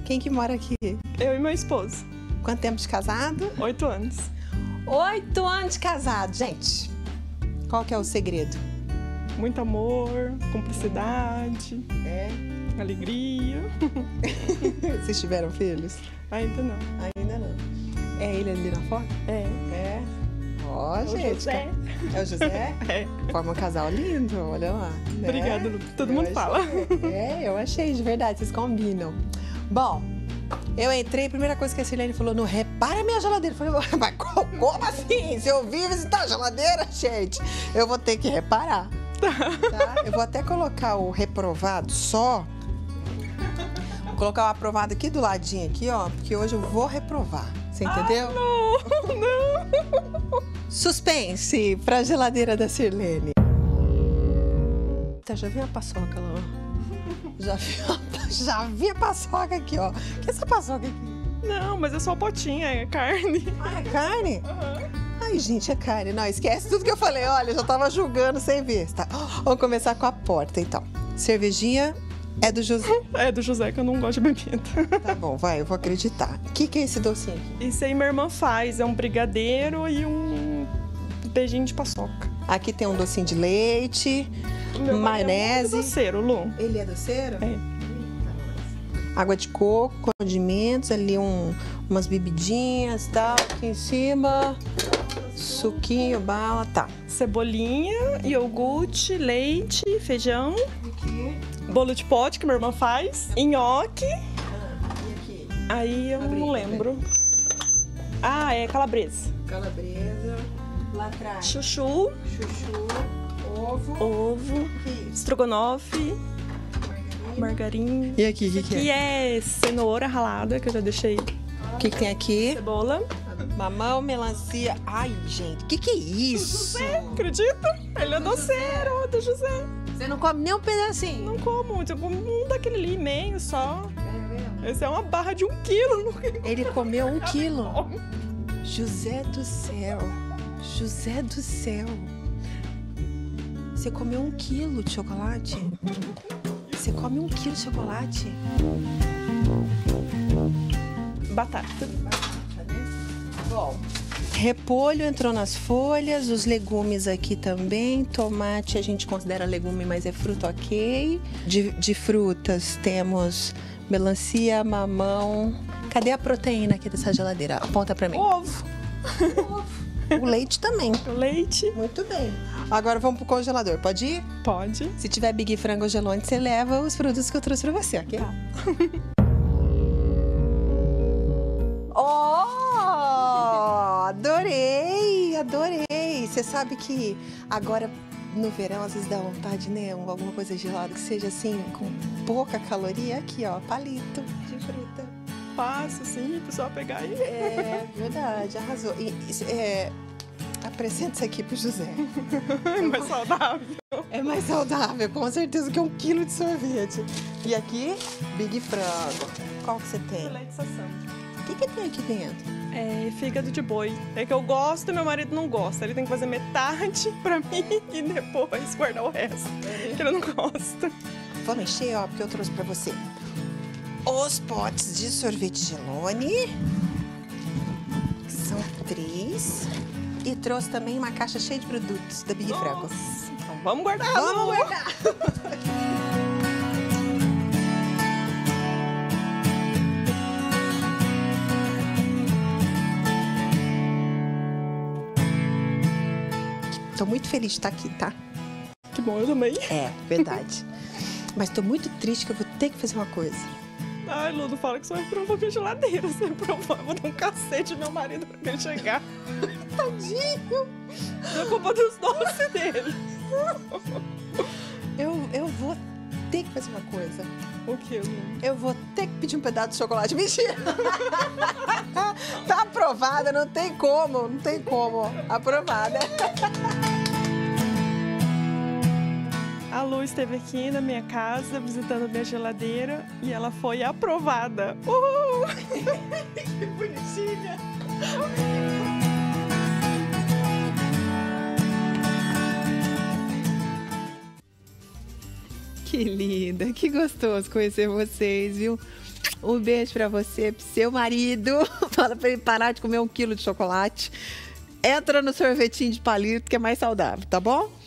Quem que mora aqui? Eu e meu esposo. Quanto tempo de casado? 8 anos. 8 anos de casado, gente. Qual que é o segredo? Muito amor, cumplicidade, alegria. Vocês tiveram filhos? Ainda não. Ainda não. É ele ali na foto? É. Ó, gente. José. É o José? É. Forma um casal lindo, olha lá. Né? Obrigada, Lu. Todo mundo fala. Eu achei, de verdade, vocês combinam. Bom, eu entrei, a primeira coisa que a Sirlene falou, não repara a minha geladeira. Eu falei, mas como assim? Se eu vim visitar a geladeira, gente, eu vou ter que reparar. Tá? Eu vou até colocar o reprovado só. Vou colocar o aprovado aqui do ladinho, aqui, ó, porque hoje eu vou reprovar. Você entendeu? Não. Suspense pra geladeira da Sirlene. Já vi a paçoca lá, ó. Já vi a paçoca aqui, ó. O que é essa paçoca aqui? Não, mas é só potinha, é carne. Ah, é carne? Uhum. Ai, gente, é carne. Não, esquece tudo que eu falei. Olha, eu já tava julgando sem ver. Tá? Vamos começar com a porta, então. Cervejinha é do José. É do José, que eu não gosto de bebida. Tá bom, vai, eu vou acreditar. O que é esse docinho aqui? Isso aí minha irmã faz. É um brigadeiro e um beijinho de paçoca. Aqui tem um docinho de leite, maionese. É doceiro, Lu. Ele é doceiro? É. Água de coco, condimentos, ali umas bebidinhas e tal. Aqui em cima, suquinho, bala, tá. Cebolinha, iogurte, leite, feijão. Aqui. Bolo de pote que minha irmã faz. Nhoque. E aqui? Aí eu não lembro. Ah, é calabresa. Calabresa. Lá atrás. Chuchu. Ovo. Ovo. Estrogonofe. Margarina. E aqui, o que Que é cenoura ralada, que eu já deixei. O que tem aqui? Cebola. Mamão, melancia. Ai, gente, o que é isso? Acredita? Ele é doceiro, do José. Você não come nem um pedacinho? Não como muito, eu como um daquele ali, meio só. Esse é uma barra de 1 quilo. Ele comeu 1 quilo. José do céu. José do céu. Você comeu 1 quilo de chocolate? Você come 1 quilo de chocolate? Batata. Bom, repolho entrou nas folhas, os legumes aqui também. Tomate a gente considera legume, mas é fruta, ok. De frutas temos melancia, mamão. Cadê a proteína aqui dessa geladeira? Aponta pra mim. Ovo. O leite também. O leite. Muito bem. Agora vamos pro congelador. Pode ir? Pode. Se tiver Big Frango Gelone, você leva os produtos que eu trouxe pra você, ok? Tá. Oh! Adorei! Adorei! Você sabe que agora no verão às vezes dá vontade, né? Alguma coisa gelada que seja assim, com pouca caloria. Aqui, ó, palito de fruta. Fácil, assim, o pessoal pegar e... É verdade, arrasou. Apresenta isso aqui pro José. É mais saudável. É mais saudável, com certeza, que 1 quilo de sorvete. E aqui, Big Frango. Qual que você tem? Leite sassão. O que tem aqui dentro? É fígado de boi. É que eu gosto e meu marido não gosta. Ele tem que fazer metade pra mim e depois guardar o resto. Que ele não gosta. Vamos encher, ó, porque eu trouxe pra você os potes de sorvete Gelone. São 3. E trouxe também uma caixa cheia de produtos da Big Frango. Então vamos guardar. Vamos guardar! Tô muito feliz de estar aqui, tá? Que bom, eu também. É, verdade. Mas tô muito triste que eu vou ter que fazer uma coisa. Ai, Lu, não fala que você vai provar minha geladeira. Se eu provar, eu vou dar um cacete no meu marido pra ele chegar. Tadinho! Não é culpa dos doces dele. Eu vou ter que fazer uma coisa. O que, Lu? Eu vou ter que pedir um pedaço de chocolate. Mentira! Tá aprovada, não tem como. Não tem como. Aprovada. A Lu esteve aqui na minha casa visitando minha geladeira e ela foi aprovada. Uhul! Que bonitinha! Que linda, que gostoso conhecer vocês, viu? Um beijo pra você, pro seu marido. Fala pra ele parar de comer 1 quilo de chocolate. Entra no sorvetinho de palito, que é mais saudável, tá bom?